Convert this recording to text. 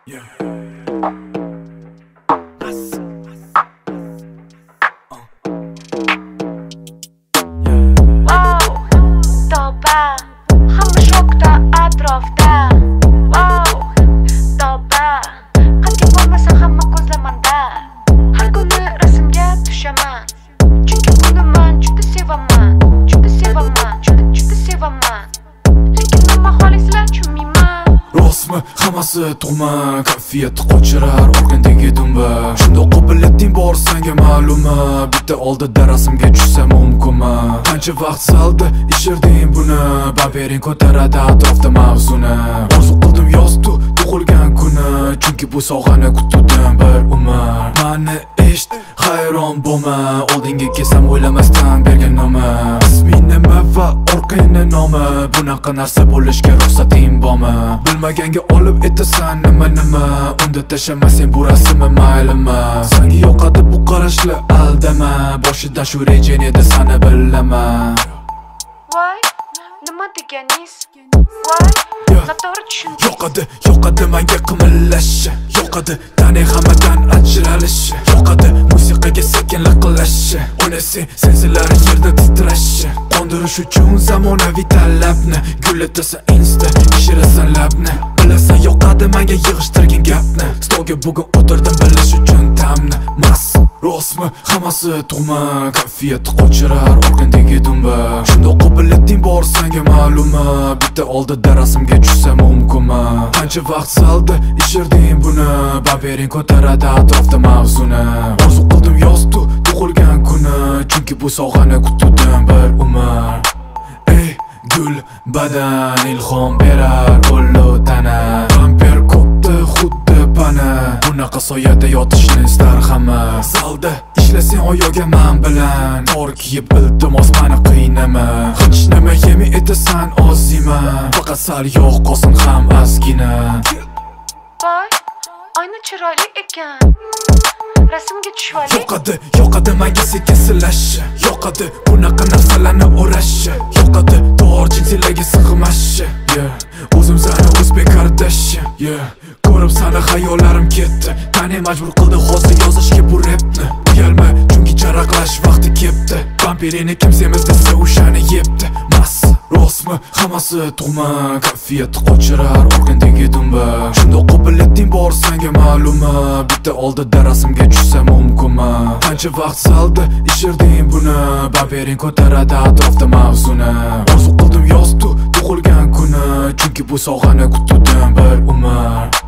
Yeah. Toba, hamma shokda atrofda. Toba, qancha bo'lmasa hamma ko'zlamanda. Har kuni rasmga tushaman, chunki uni men juda sevaman, juda sevaman, juda sevaman. Lekin nima xolislar tushunmayman. Rostmi, hammasi tug'ma, kayfiyat qochirar organdagi dumba. Shundoq qobiliyating bor senga ma'lummi? Bitta oldida rasmga tushsa mumkinmi? Qancha vaqt saldi ishirding buni, babering ko'taradi atrofda mavzuni. Orzu qildim yoztu tug'ilgan kuni, chunki bu sohani kutdim bir umr. Mani eshit, hayron bo'lma, oldinga kelsam o'ylamasdan bergan nomi. Isming nima va orqangni nomi? Bunaqa narsa bo'lishga ruxsating bormi? Bilmaganga olib etasan nima, unda tashlamasang bu rasmni maylimi? Senga yoqadi bu qarashlar, aldama, boshidan shu rejang edi, seni bilaman. Voy, nima deganingiz? Voy, noto'g'ri tushundim. Yoqadi menga qimillashi, yoqadi tani hammadan ajralishi, yoqadi musiqaga sekin liqillashi, o'ynasang senzilari yerda titrashi. Qondirish uchun zamonaviy talabni, gullatasan insta, ishirasan labni. Bilasan yoqadi menga yig'ishtirgan gapni, stolga bugun o'tirdim bilish uchun ta'mni. Mas rostmi, hammasi tug'ma, kayfiyat qochirar organdagi dumba. Shundoq qobiliyating bor senga ma'lummi? Bitta oldida rasmga tushsa mumkinmi? Qancha vaqt saldi ishirding buni, babering ko'taradi atrofda mavzuni. Orzu qildim yoztu tug'ilgan kuni, chunki bu sohani kutdim bir umr. Ey gul badan ilhom berar o'llu tana, vamper ko'pdi xuddi pana. Bunaqa soyada yotishni istar hamma. Zalda ishlasang oyoga men bilan, tor kiyib iltimos meni qiynama. Hech nima yemay etasan ozima, faqat sal yog' qolsin ham ozgina. Voy, oyna chiroyli ekan, rasmga tushvali. Yoqadi menga sekin silashi, yoqadi bunaqa narsalarni o'rashi, yoqadi tor jinsilarga sig'mashi. O'zim seni o'zbek qardashi, ko'rib seni xayollarim ketdi. Tani majbur qildi hozir yozishga bu repni. Uyalma, chunki charaqlash vaqti kelibdi. Vampirini kim semiz desa o'shani yebdi. Mas rostmi, hammasi tug'ma, kayfiyat qochirar organdagi dumba. Shundoq qobiliyating bor senga ma'lummi? Bitta oldida rasmga tushsa mumkinmi? Qancha vaqt saldi ishirding buni, babering ko'taradi atrofda mavzuni. Orzu qildim yoztu tug'ilgan kuni, chunki bu sohani kutdim bir umr.